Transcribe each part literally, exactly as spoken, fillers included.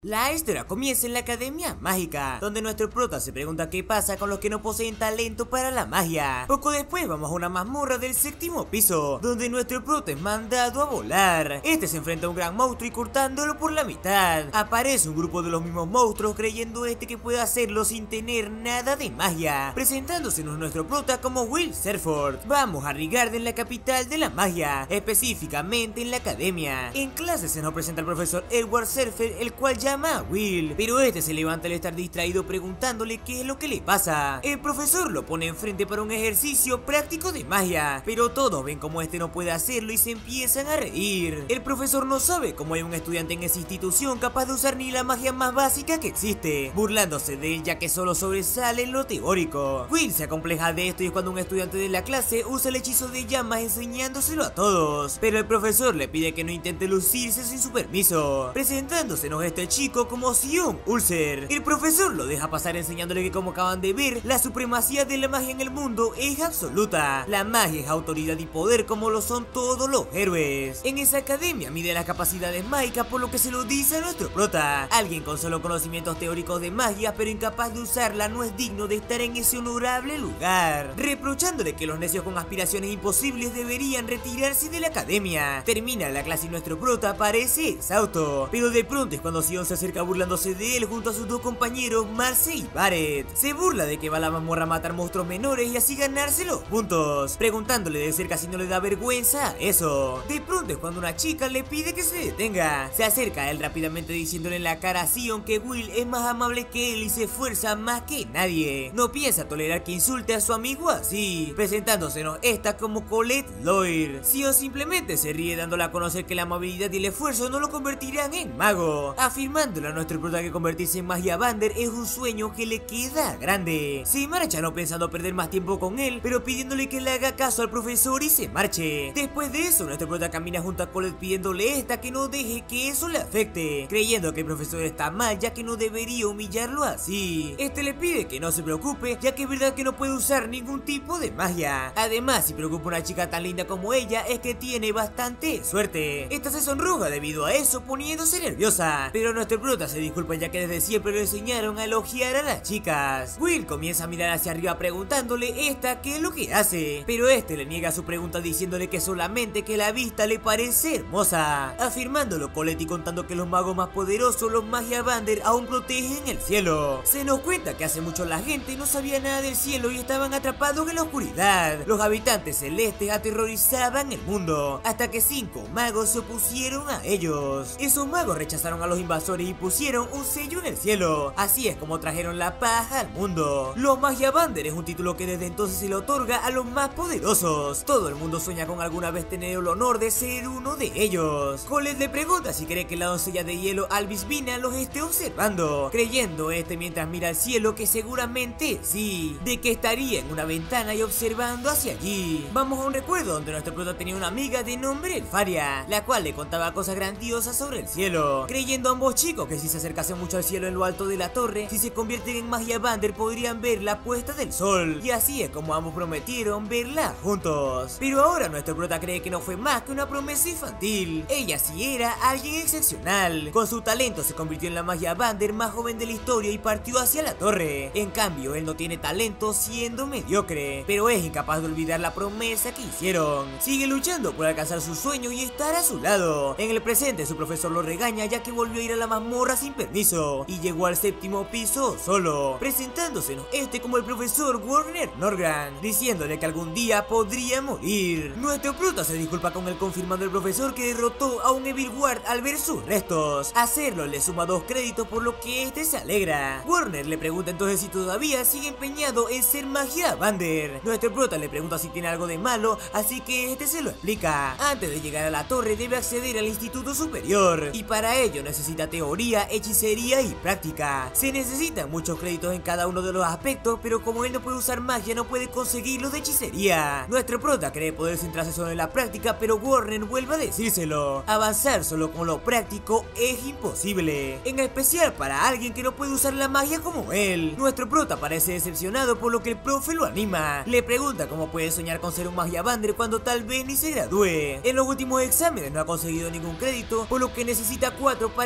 La historia comienza en la Academia Mágica, donde nuestro prota se pregunta qué pasa con los que no poseen talento para la magia. Poco después vamos a una mazmorra del séptimo piso, donde nuestro prota es mandado a volar. Este se enfrenta a un gran monstruo y cortándolo por la mitad. Aparece un grupo de los mismos monstruos creyendo este que puede hacerlo sin tener nada de magia, presentándosenos nuestro prota como Will Serford. Vamos a Rigarden, la capital de la magia, específicamente en la academia. En clase se nos presenta el profesor Edward Serfer, el cual ya llama a Will, pero este se levanta al estar distraído preguntándole qué es lo que le pasa. El profesor lo pone enfrente para un ejercicio práctico de magia, pero todos ven como este no puede hacerlo y se empiezan a reír. El profesor no sabe cómo hay un estudiante en esa institución capaz de usar ni la magia más básica que existe, burlándose de él ya que solo sobresale en lo teórico. Will se acompleja de esto y es cuando un estudiante de la clase usa el hechizo de llamas enseñándoselo a todos, pero el profesor le pide que no intente lucirse sin su permiso, presentándosenos este chico como Sion Ulcer. El profesor lo deja pasar enseñándole que, como acaban de ver, la supremacía de la magia en el mundo es absoluta. La magia es autoridad y poder como lo son todos los héroes. En esa academia mide las capacidades mágicas, por lo que se lo dice a nuestro prota. Alguien con solo conocimientos teóricos de magia pero incapaz de usarla no es digno de estar en ese honorable lugar, reprochándole que los necios con aspiraciones imposibles deberían retirarse de la academia. Termina la clase y nuestro prota parece exhausto, pero de pronto es cuando Sion se acerca burlándose de él junto a sus dos compañeros Marce y Barret. Se burla de que va a la mazmorra a matar monstruos menores y así ganarse los puntos, preguntándole de cerca si no le da vergüenza eso. De pronto es cuando una chica le pide que se detenga. Se acerca a él rápidamente diciéndole en la cara a Sion que Will es más amable que él y se esfuerza más que nadie. No piensa tolerar que insulte a su amigo así, presentándosenos esta como Colette Loir. Sion simplemente se ríe dándole a conocer que la amabilidad y el esfuerzo no lo convertirán en mago, afirmándole a nuestro prota que convertirse en Magiavander es un sueño que le queda grande. Se marcha no pensando perder más tiempo con él, pero pidiéndole que le haga caso al profesor y se marche. Después de eso, nuestro prota camina junto a Colette pidiéndole esta que no deje que eso le afecte, creyendo que el profesor está mal ya que no debería humillarlo así. Este le pide que no se preocupe ya que es verdad que no puede usar ningún tipo de magia. Además, si preocupa a una chica tan linda como ella es que tiene bastante suerte. Esta se sonroja debido a eso, poniéndose nerviosa, pero nuestro prota se disculpa ya que desde siempre lo enseñaron a elogiar a las chicas. Will comienza a mirar hacia arriba preguntándole esta qué es lo que hace, pero este le niega su pregunta diciéndole que solamente que la vista le parece hermosa, afirmándolo Colette y contando que los magos más poderosos, los Magiavander, aún protegen el cielo. Se nos cuenta que hace mucho la gente no sabía nada del cielo y estaban atrapados en la oscuridad. Los habitantes celestes aterrorizaban el mundo hasta que cinco magos se opusieron a ellos. Esos magos rechazaron a los invasores y pusieron un sello en el cielo. Así es como trajeron la paz al mundo. Los Magiavander es un título que desde entonces se le otorga a los más poderosos. Todo el mundo sueña con alguna vez tener el honor de ser uno de ellos. Colette le pregunta si cree que la doncella de hielo Albisvina los esté observando, creyendo este mientras mira al cielo que seguramente sí, de que estaría en una ventana y observando hacia allí. Vamos a un recuerdo donde nuestro prota tenía una amiga de nombre Elfaria, la cual le contaba cosas grandiosas sobre el cielo, creyendo ambos chicos que si se acercasen mucho al cielo en lo alto de la torre, si se convierten en Magiavander podrían ver la puesta del sol, y así es como ambos prometieron verla juntos. Pero ahora nuestro prota cree que no fue más que una promesa infantil. Ella sí era alguien excepcional, con su talento se convirtió en la Magiavander más joven de la historia y partió hacia la torre. En cambio él no tiene talento siendo mediocre, pero es incapaz de olvidar la promesa que hicieron. Sigue luchando por alcanzar su sueño y estar a su lado. En el presente su profesor lo regaña ya que volvió a ir a la mazmorra sin permiso y llegó al séptimo piso solo, presentándosenos este como el profesor Werner Norgran, diciéndole que algún día podría morir. Nuestro prota se disculpa con él confirmando al profesor que derrotó a un Evil Ward al ver sus restos. Hacerlo le suma dos créditos por lo que este se alegra. Werner le pregunta entonces si todavía sigue empeñado en ser Magiavander. Nuestro prota le pregunta si tiene algo de malo, así que este se lo explica. Antes de llegar a la torre debe acceder al instituto superior y para ello necesita teoría, hechicería y práctica. Se necesitan muchos créditos en cada uno de los aspectos, pero como él no puede usar magia no puede conseguirlos de hechicería. Nuestro prota cree poder centrarse solo en la práctica, pero Werner vuelve a decírselo. Avanzar solo con lo práctico es imposible, en especial para alguien que no puede usar la magia como él. Nuestro prota parece decepcionado por lo que el profe lo anima. Le pregunta cómo puede soñar con ser un Magiavander cuando tal vez ni se gradúe. En los últimos exámenes no ha conseguido ningún crédito, por lo que necesita cuatro para este fin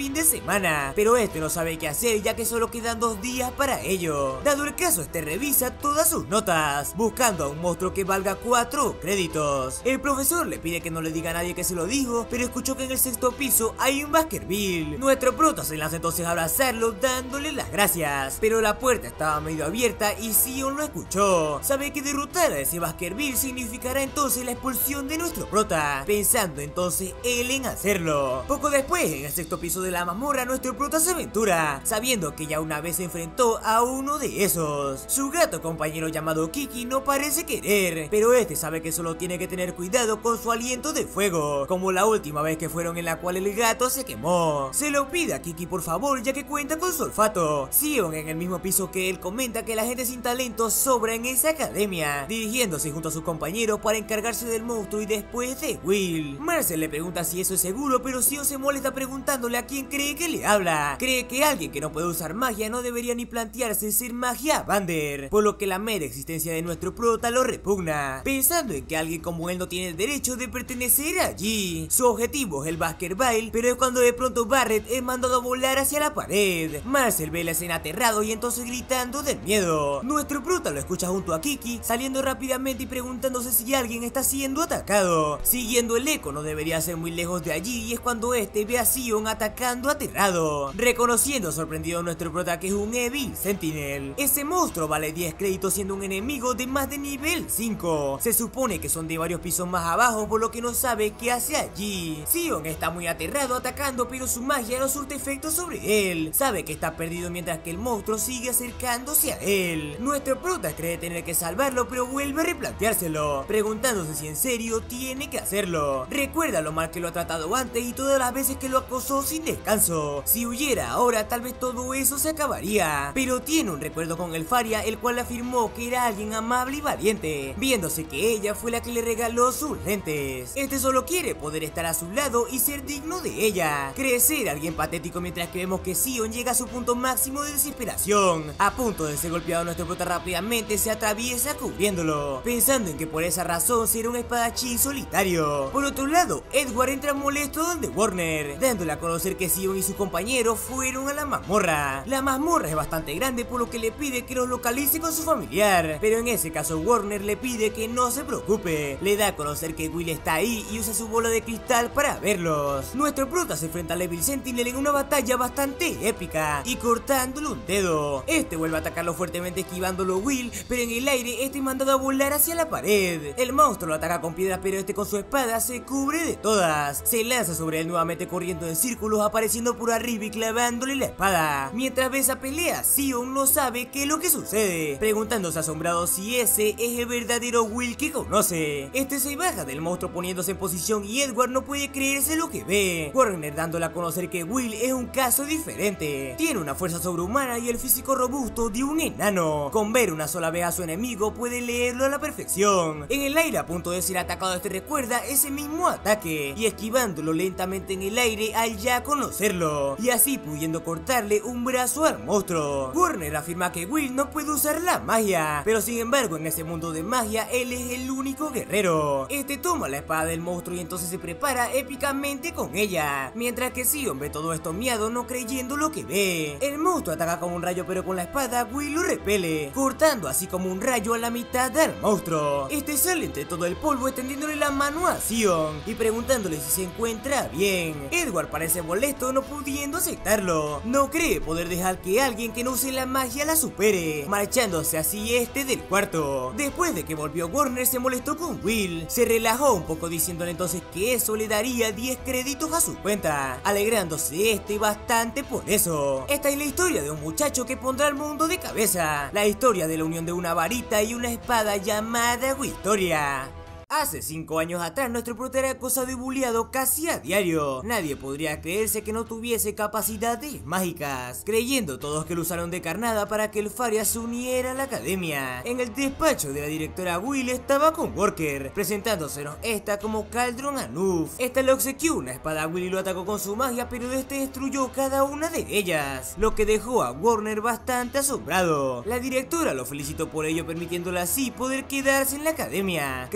fin de semana, pero este no sabe qué hacer ya que solo quedan dos días para ello. Dado el caso, este revisa todas sus notas, buscando a un monstruo que valga cuatro créditos. El profesor le pide que no le diga a nadie que se lo dijo, pero escuchó que en el sexto piso hay un Baskerville. Nuestro prota se lanza entonces a abrazarlo dándole las gracias, pero la puerta estaba medio abierta y Sion lo escuchó. Sabe que derrotar a ese Baskerville significará entonces la expulsión de nuestro prota, pensando entonces él en hacerlo. Poco después, en el sexto piso de la mazmorra, nuestro prota se aventura, sabiendo que ya una vez se enfrentó a uno de esos. Su gato compañero llamado Kiki no parece querer, pero este sabe que solo tiene que tener cuidado con su aliento de fuego, como la última vez que fueron en la cual el gato se quemó. Se lo pide a Kiki por favor, ya que cuenta con su olfato. Sion, en el mismo piso que él, comenta que la gente sin talento sobra en esa academia, dirigiéndose junto a su compañero para encargarse del monstruo y después de Will. Marcel le pregunta si eso es seguro, pero Sion se molesta preguntándole a quién cree que le habla. Cree que alguien que no puede usar magia no debería ni plantearse ser magia Vander, por lo que la mera existencia de nuestro prota lo repugna, pensando en que alguien como él no tiene el derecho de pertenecer allí. Su objetivo es el Baskerville, pero es cuando de pronto Barret es mandado a volar hacia la pared. Marcel ve la escena aterrado y entonces gritando del miedo. Nuestro prota lo escucha junto a Kiki, saliendo rápidamente y preguntándose si alguien está siendo atacado. Siguiendo el eco, no debería ser muy lejos de allí, y es cuando este ve a Sion atacando aterrado, reconociendo sorprendido a nuestro prota que es un Evil Sentinel. Ese monstruo vale diez créditos siendo un enemigo de más de nivel cinco. Se supone que son de varios pisos más abajo, por lo que no sabe qué hace allí. Sion está muy aterrado atacando, pero su magia no surte efecto sobre él. Sabe que está perdido mientras que el monstruo sigue acercándose a él. Nuestro prota cree tener que salvarlo, pero vuelve a replanteárselo, preguntándose si en serio tiene que hacerlo. Recuerda lo mal que lo ha tratado antes y todas las veces que lo acosó sin descanso. Si huyera ahora, tal vez todo eso se acabaría, pero tiene un recuerdo con Elfaria, el cual afirmó que era alguien amable y valiente, viéndose que ella fue la que le regaló sus lentes. Este solo quiere poder estar a su lado y ser digno de ella. Cree ser alguien patético, mientras que vemos que Sion llega a su punto máximo de desesperación. A punto de ser golpeado, nuestro prota rápidamente se atraviesa cubriéndolo, pensando en que por esa razón será un espadachín solitario. Por otro lado, Edward entra molesto donde Warner, dándole a conocer que Sion y su compañero fueron a la mazmorra. La mazmorra es bastante grande, por lo que le pide que los localice con su familiar, pero en ese caso Warner le pide que no se preocupe. Le da a conocer que Will está ahí y usa su bola de cristal para verlos. Nuestro prota se enfrenta al Evil Sentinel en una batalla bastante épica y cortándole un dedo. Este vuelve a atacarlo fuertemente, esquivándolo Will, pero en el aire este es mandado a volar hacia la pared. El monstruo lo ataca con piedras, pero este con su espada se cubre de todas. Se lanza sobre él nuevamente corriendo en círculos, apareciendo por arriba y clavándole la espada. Mientras ve esa pelea, Sion no sabe qué es lo que sucede, preguntándose asombrado si ese es el verdadero Will que conoce. Este se baja del monstruo poniéndose en posición y Edward no puede creerse lo que ve. Warner dándole a conocer que Will es un caso diferente. Tiene una fuerza sobrehumana y el físico robusto de un enano. Con ver una sola vez a su enemigo puede leerlo a la perfección. En el aire, a punto de ser atacado, este recuerda ese mismo ataque y esquivándolo lentamente en el aire al ya conocerlo, y así pudiendo cortarle un brazo al monstruo. Warner afirma que Will no puede usar la magia, pero sin embargo en ese mundo de magia él es el único guerrero. Este toma la espada del monstruo y entonces se prepara épicamente con ella, mientras que Sion ve todo esto miado, no creyendo lo que ve. El monstruo ataca como un rayo, pero con la espada Will lo repele, cortando así como un rayo a la mitad del monstruo. Este sale entre todo el polvo extendiéndole la mano a Sion y preguntándole si se encuentra bien. Edward parece molesto, no pudiendo aceptarlo. No cree poder dejar que alguien que no use la magia la supere, marchándose así este del cuarto. Después de que volvió Warner, se molestó con Will, se relajó un poco diciéndole entonces que eso le daría diez créditos a su cuenta, alegrándose este bastante por eso. Esta es la historia de un muchacho que pondrá al mundo de cabeza, la historia de la unión de una varita y una espada llamada Victoria. Hace cinco años atrás nuestro prota era acosado y bulleado casi a diario. Nadie podría creerse que no tuviese capacidades mágicas, creyendo todos que lo usaron de carnada para que Elfaria se uniera a la academia. En el despacho de la directora Will estaba con Walker, presentándosenos esta como Caldron Anuf. Esta le obsequió una espada a Will y lo atacó con su magia, pero este destruyó cada una de ellas, lo que dejó a Warner bastante asombrado. La directora lo felicitó por ello, permitiéndole así poder quedarse en la academia, creyendo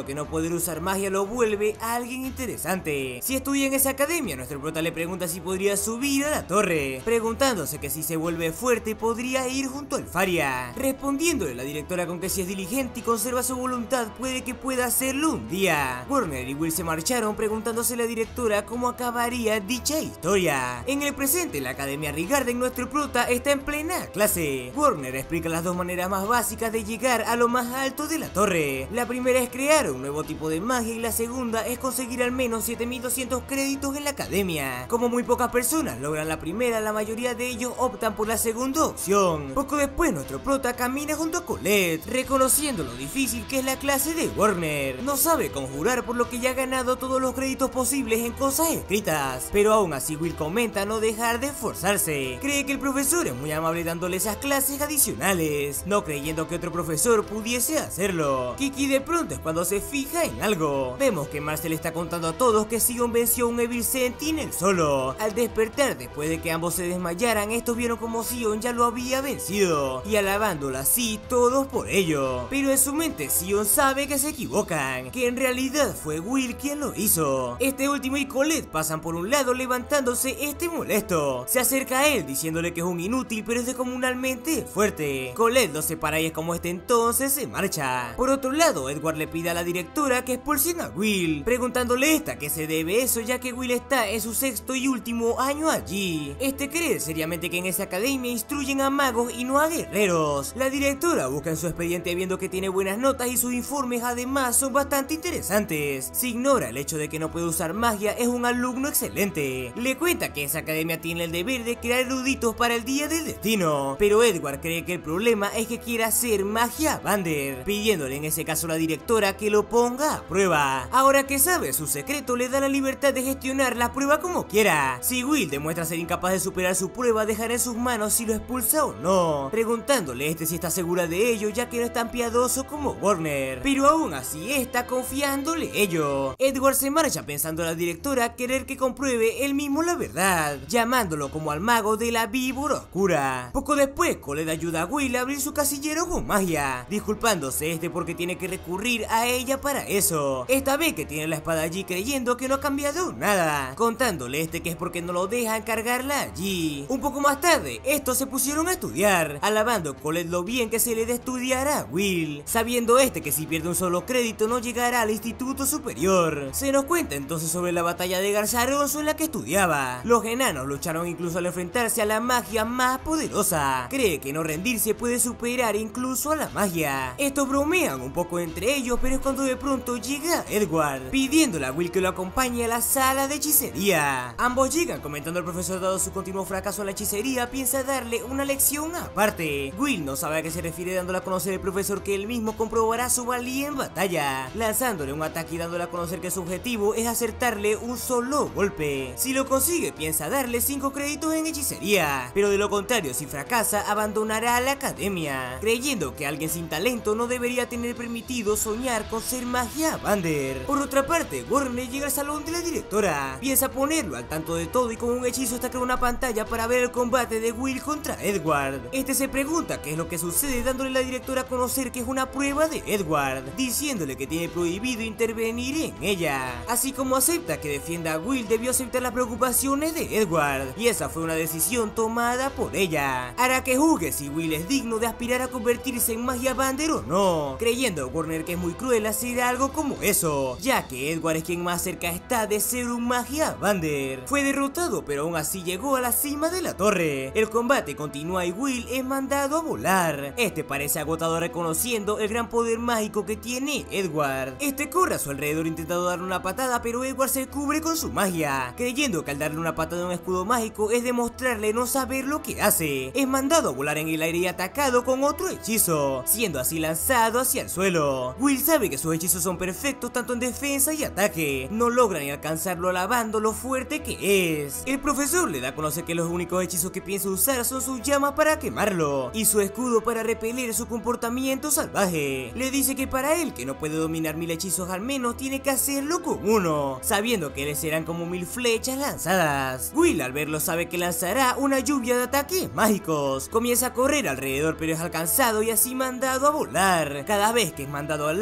creyendo que no poder usar magia lo vuelve a alguien interesante. Si estudia en esa academia, nuestro prota le pregunta si podría subir a la torre, preguntándose que si se vuelve fuerte podría ir junto al Faria, respondiéndole la directora con que si es diligente y conserva su voluntad puede que pueda hacerlo un día. Warner y Will se marcharon preguntándose a la directora cómo acabaría dicha historia. En el presente, la academia Ringgarden, nuestro prota está en plena clase. Warner explica las dos maneras más básicas de llegar a lo más alto de la torre. La primera es crear un nuevo tipo de magia y la segunda es conseguir al menos siete mil doscientos créditos en la academia. Como muy pocas personas logran la primera, la mayoría de ellos optan por la segunda opción. Poco después, nuestro prota camina junto a Colette, reconociendo lo difícil que es la clase de Warner. No sabe conjurar, por lo que ya ha ganado todos los créditos posibles en cosas escritas, pero aún así Will comenta no dejar de esforzarse. Cree que el profesor es muy amable dándole esas clases adicionales, no creyendo que otro profesor pudiese hacerlo. Kiki de pronto es cuando se fija en algo. Vemos que Marcel está contando a todos que Sion venció a un Evil Sentinel solo. Al despertar, después de que ambos se desmayaran, estos vieron como Sion ya lo había vencido, y alabándolo así todos por ello. Pero en su mente Sion sabe que se equivocan, que en realidad fue Will quien lo hizo. Este último y Colette pasan por un lado levantándose este molesto. Se acerca a él diciéndole que es un inútil pero es descomunalmente fuerte. Colette lo separa y es como este entonces se marcha. Por otro lado, Edward le pide a la directora que expulsen a Will, preguntándole esta que se debe eso ya que Will está en su sexto y último año allí. Este cree seriamente que en esa academia instruyen a magos y no a guerreros. La directora busca en su expediente viendo que tiene buenas notas y sus informes además son bastante interesantes. Se ignora el hecho de que no puede usar magia, es un alumno excelente. Le cuenta que esa academia tiene el deber de crear eruditos para el día del destino, pero Edward cree que el problema es que quiere hacer magia Vander, pidiéndole en ese caso a la directora que lo ponga a prueba. Ahora que sabe su secreto, le da la libertad de gestionar la prueba como quiera. Si Will demuestra ser incapaz de superar su prueba, dejará en sus manos si lo expulsa o no, preguntándole este si está segura de ello ya que no es tan piadoso como Warner, pero aún así está confiándole ello. Edward se marcha pensando a la directora querer que compruebe él mismo la verdad, llamándolo como al mago de la víbora oscura. Poco después, Colette ayuda a Will a abrir su casillero con magia, disculpándose este porque tiene que recurrir a ella para eso. Esta vez que tiene la espada allí creyendo que no ha cambiado nada, contándole este que es porque no lo dejan cargarla allí. Un poco más tarde, estos se pusieron a estudiar, alabando a Colette lo bien que se le de estudiar a Will, sabiendo este que si pierde un solo crédito no llegará al instituto superior. Se nos cuenta entonces sobre la batalla de Garzaroso en la que estudiaba. Los enanos lucharon incluso al enfrentarse a la magia más poderosa. Cree que no rendirse puede superar incluso a la magia. Estos bromean un poco entre ellos, pero es cuando de pronto llega Edward, pidiéndole a Will que lo acompañe a la sala de hechicería. Ambos llegan comentando al profesor dado su continuo fracaso en la hechicería, piensa darle una lección aparte. Will no sabe a qué se refiere dándole a conocer al profesor que él mismo comprobará su valía en batalla, lanzándole un ataque y dándole a conocer que su objetivo es acertarle un solo golpe. Si lo consigue, piensa darle cinco créditos en hechicería, pero de lo contrario, si fracasa, abandonará la academia, creyendo que alguien sin talento no debería tener permitido soñar con ser magia Vander. Por otra parte, Warner llega al salón de la directora, piensa ponerlo al tanto de todo y con un hechizo está creando una pantalla para ver el combate de Will contra Edward. Este se pregunta qué es lo que sucede, dándole a la directora a conocer que es una prueba de Edward, diciéndole que tiene prohibido intervenir en ella, así como acepta que defienda a Will debió aceptar las preocupaciones de Edward, y esa fue una decisión tomada por ella. Hará que juzgue si Will es digno de aspirar a convertirse en magia Vander o no, creyendo Warner que es muy cruel hacer algo como eso, ya que Edward es quien más cerca está de ser un magia Vander. Fue derrotado, pero aún así llegó a la cima de la torre. El combate continúa y Will es mandado a volar. Este parece agotado reconociendo el gran poder mágico que tiene Edward. Este corre a su alrededor intentando darle una patada, pero Edward se cubre con su magia, creyendo que al darle una patada a un escudo mágico es demostrarle no saber lo que hace. Es mandado a volar en el aire y atacado con otro hechizo, siendo así lanzado hacia el suelo. Will sabe que sus hechizos son perfectos tanto en defensa y ataque, no logra ni alcanzarlo alabando lo fuerte que es. El profesor le da a conocer que los únicos hechizos que piensa usar son sus llamas para quemarlo y su escudo para repeler su comportamiento salvaje. Le dice que para él, que no puede dominar mil hechizos al menos, tiene que hacerlo con uno, sabiendo que le serán como mil flechas lanzadas. Will al verlo sabe que lanzará una lluvia de ataques mágicos. Comienza a correr alrededor pero es alcanzado y así mandado a volar. Cada vez que es mandado al aire,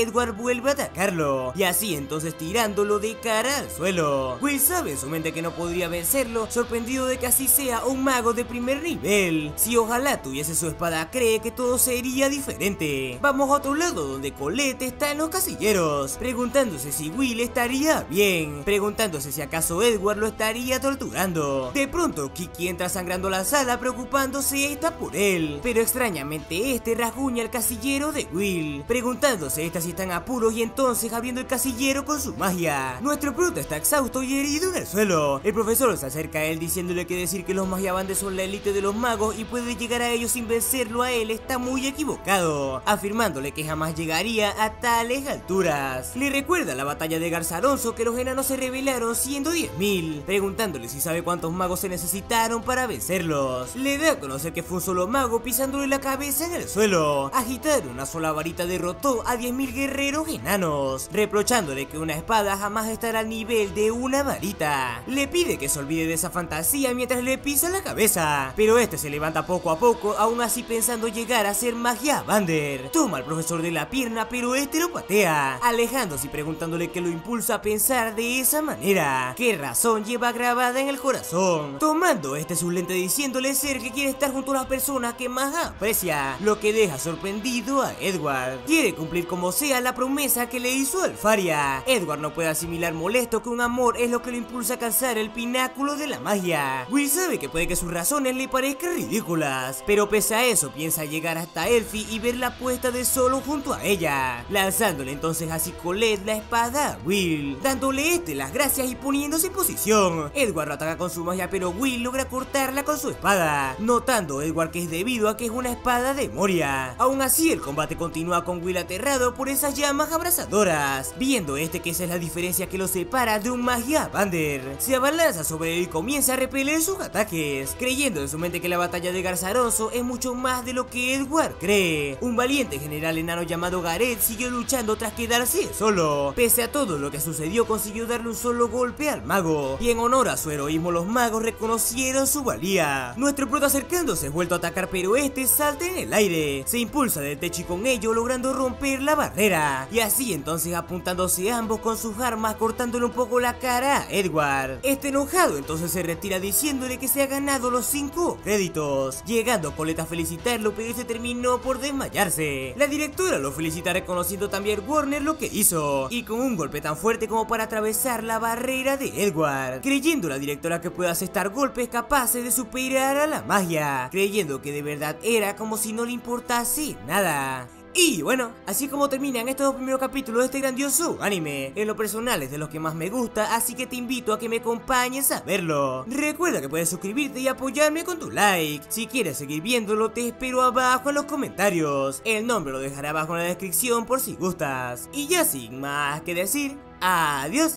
Edward vuelve a atacarlo, y así entonces tirándolo de cara al suelo. Will sabe en su mente que no podría vencerlo, sorprendido de que así sea un mago de primer nivel. Si ojalá tuviese su espada, cree que todo sería diferente. Vamos a otro lado donde Colette está en los casilleros, preguntándose si Will estaría bien, preguntándose si acaso Edward lo estaría torturando. De pronto Kiki entra sangrando a la sala preocupándose esta por él, pero extrañamente este rasguña al casillero de Will, preguntándose esta si está en apuros y entonces abriendo el casillero con su magia. Nuestro prota está exhausto y herido en el suelo. El profesor se acerca a él diciéndole que decir que los magiabandes son la élite de los magos y puede llegar a ellos sin vencerlo a él está muy equivocado, afirmándole que jamás llegaría a tales alturas. Le recuerda la batalla de Garzaronzo que los enanos se rebelaron siendo diez mil, preguntándole si sabe cuántos magos se necesitaron para vencerlos. Le da a conocer que fue un solo mago pisándole la cabeza en el suelo. Agitar una sola varita derrotó a diez mil guerreros enanos, reprochándole que una espada jamás estará al nivel de una varita. Le pide que se olvide de esa fantasía mientras le pisa la cabeza, pero este se levanta poco a poco, aún así pensando llegar a ser Magiabander. Toma al profesor de la pierna, pero este lo patea, alejándose y preguntándole qué lo impulsa a pensar de esa manera, qué razón lleva grabada en el corazón, tomando este su lente diciéndole ser que quiere estar junto a las personas que más aprecia, lo que deja sorprendido a Edward. Quiere cumplir como sea la promesa que le hizo Alfaria. Edward no puede asimilar molesto que un amor es lo que lo impulsa a alcanzar el pináculo de la magia. Will sabe que puede que sus razones le parezcan ridículas, pero pese a eso piensa llegar hasta Elfie y verla puesta de solo junto a ella, lanzándole entonces así Colette la espada a Will, dándole este las gracias y poniéndose en posición. Edward lo ataca con su magia, pero Will logra cortarla con su espada, notando Edward que es debido a que es una espada de Moria. Aún así el combate continúa con Will aterrado por esas llamas abrasadoras, viendo este que esa es la diferencia que lo separa de un Magiabander. Se abalanza sobre él y comienza a repeler sus ataques, creyendo en su mente que la batalla de Garzaronzo es mucho más de lo que Edward cree. Un valiente general enano llamado Gareth siguió luchando tras quedarse solo. Pese a todo lo que sucedió, consiguió darle un solo golpe al mago, y en honor a su heroísmo los magos reconocieron su valía. Nuestro prota acercándose es vuelto a atacar, pero este salta en el aire, se impulsa del techo y con ello logrando romper la barrera, y así entonces apuntándose ambos con sus armas cortándole un poco la cara a Edward. Este enojado entonces se retira diciéndole que se ha ganado los cinco créditos, llegando Colette a felicitarlo, pero este terminó por desmayarse. La directora lo felicita reconociendo también Warner lo que hizo, y con un golpe tan fuerte como para atravesar la barrera de Edward, creyendo la directora que pueda asestar golpes capaces de superar a la magia, creyendo que de verdad era como si no le importase nada. Y bueno, así como terminan estos dos primeros capítulos de este grandioso anime. En lo personal es de los que más me gusta, así que te invito a que me acompañes a verlo. Recuerda que puedes suscribirte y apoyarme con tu like. Si quieres seguir viéndolo, te espero abajo en los comentarios. El nombre lo dejaré abajo en la descripción por si gustas. Y ya sin más que decir, adiós.